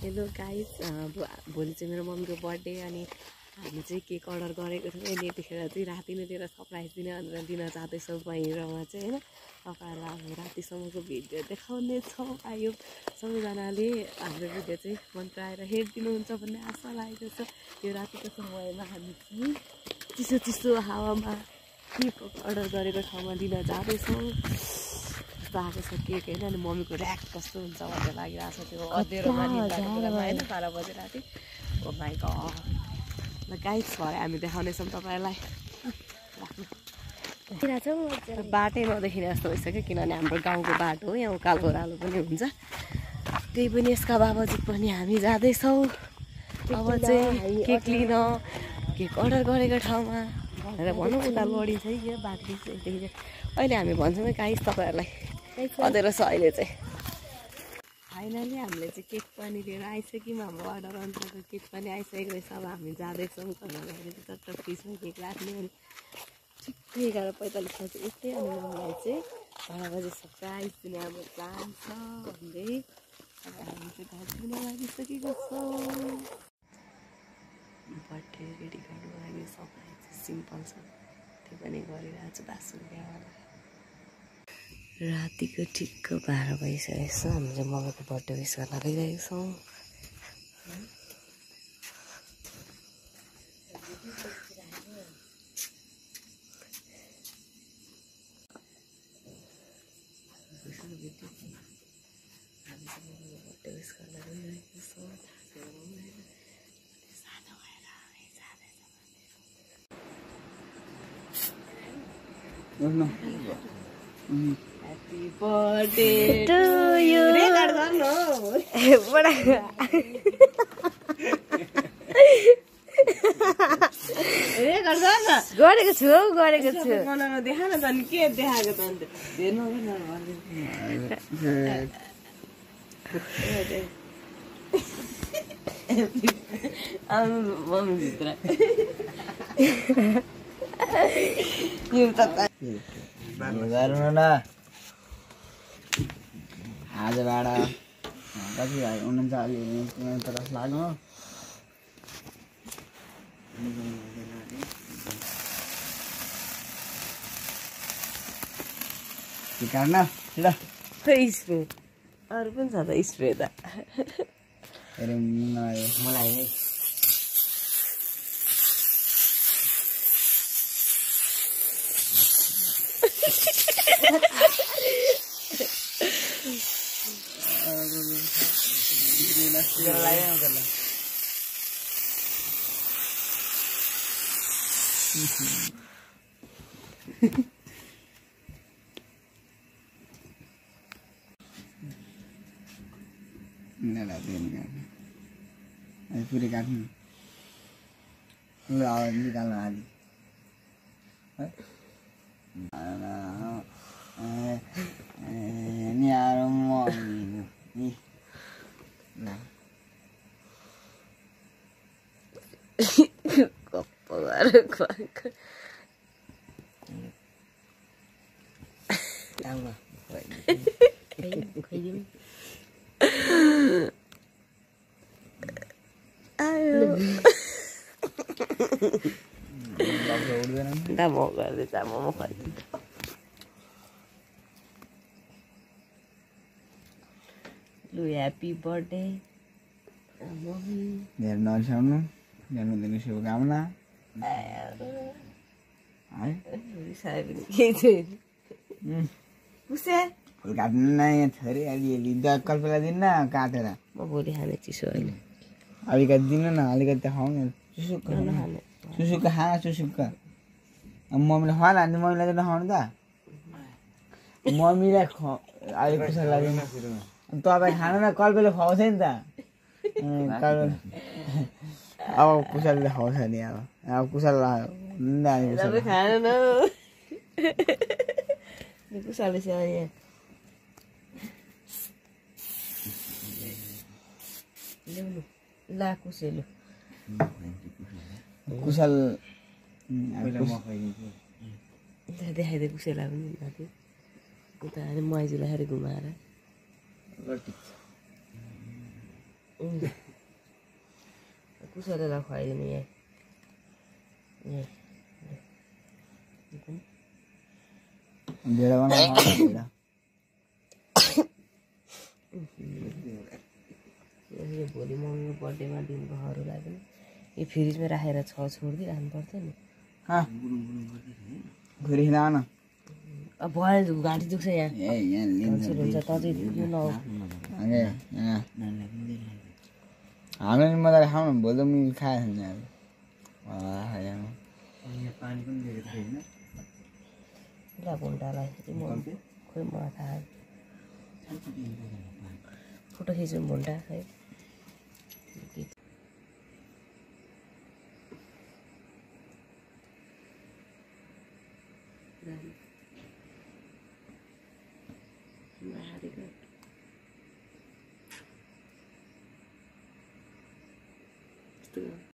Hello guys, भोलि चाहिँ मेरो मम्मीको बर्थडे अनि हामी चाहिँ केक अर्डर गरेको थियौँ। यतिखेर चाहिँ राति नै लिएर सरप्राइज दिन जाँदैछौँ बाहिरमा चाहिँ होइन। तपाईँहरूलाई अब रातिसम्मको भिडियो देखाउनेछौँ। आयो सबैजनाले हाम्रो भिडियो चाहिँ मन पराएर हेरिदिनुहुन्छ भन्ने आशा लागेको छ। यो रातिको समयमा हामी चाहिँ चिसो चिसो हावामा केक अर्डर गरेको ठाउँमा दिन जाँदैछौँ। आएको छ केक होइन। अनि मम्मीको ऱ्याक कस्तो हुन्छ भन्ने लागिरहेको छ। त्यो अँधेरोमा निकालेकोमा होइन 12 बजे राति। ओ माइ गड ल गाइस, भरे हामी देखाउनेछौँ तपाईँहरूलाई। बाटै नदेखिने जस्तो भइसक्यो किनभने हाम्रो गाउँको बाटो हो, यहाँ उकालो ओह्रालो पनि हुन्छ। त्यही पनि यसका बाबाजित पनि हामी जाँदैछौँ अब चाहिँ केक लिन केक अर्डर गरेको ठाउँमा भनेर भनौँ। उता लडिन्छ यो बाटो चाहिँ अहिले हामी भन्छौँ गाइस तपाईँहरूलाई। अँधेरो छ अहिले चाहिँ। फाइनली हामीले चाहिँ केक पनि लिएर आइसक्यौँ। हाम्रो अर्डर अनुसारको केक पनि आइसकेको रहेछ। अब हामी जाँदैछौँ घरमा चट्ट फ्रिजमा केक राख्ने। अनि ठिकै 11:45 चाहिँ यस्तै। अनि मम्मीलाई चाहिँ 12 बजी सरप्राइज दिने हाम्रो प्लान छ भन्दै अब हामी चाहिँ घर पुग्न लागिसकेको छौँ। बर्थडे रेडी गर्नु लागि सरप्राइज चाहिँ सिम्पल छ, त्यो पनि गरिरहेको छु बासुन बिहावाला। रातिको ठिक्क 12 भइसकेको छ। हामी चाहिँ मम्मीको बर्थडे विस गर्न गइरहेको छौँ। बर्थडे विस गर्न गइरहेको छौँ। Happy birthday to you. Record गर्नु बडा रेकर्ड गर्न गरेको छु बनाउन देखान त नि के देखाएको त अन्त हेर्नु मम्मी भित्र यो त गर्नु न आजबाट कति भयो 39 लाग्नु। काट्न ल स्प्रे अरू पनि छ त स्प्रे त मलाई पुरै काट्नु ल निकाल्नु आदि मोमो गर्दैछ मोमो खाइदिन्छ। लु ह्याप्पी बर्थडे मम्मी। धेरै नरिसाउनु, जन्मदिन शुभकामना है। रिसायो पनि केही छैन। फुल काट्नु न यहाँ छोरी अलिअलि कल्पना दिन्न काटेर। म भोलि खाने चिसो अहिले अलिकति दिनु न, अलिकति खुवाउनु। चुसुक्क खाना चुसुक्क। मम्मीले खुवाएन अनि मम्मीलाई चाहिँ नखाउनु त। मम्मीलाई अलिक खुसा लाग्दैन। तपाईँ खानु न, कल्पेले खुवाउँछ नि त। अब कुशलले खुवाउँछ नि। अब कुशल खानु न कुशलले यहाँ ल्याउनु ला कुसेलु कुशल देखाइदिए कुसेला पनि नाति उता मैले घुमाएर कुसैलाई खुवाइदिनु यहाँ भेडा बनाउनु भेडा भोलि मम्मीको बर्थडेमा दिनुभयोहरूलाई पनि यो फ्रिजमा राखेर छोडिदिइराख्नु पर्थ्यो नि घुरी न अब भयो घाँटी दुख्छ यहाँ हुन्छ तजै यो न हामीले नि मजाले खाउँ न भोलि त मैले खाएको छैन ल भुन्टालाई खोइ मलाई थाहा फोटो खिचौँ भुन्टा है Very good.